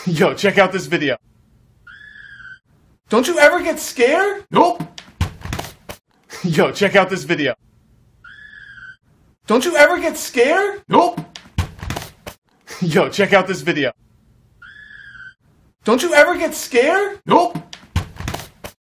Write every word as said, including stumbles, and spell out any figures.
Yo, check out this video. Don't you ever get scared? Nope. Yo, check out this video. Don't you ever get scared? Nope. Yo, check out this video. Don't you ever get scared? Nope.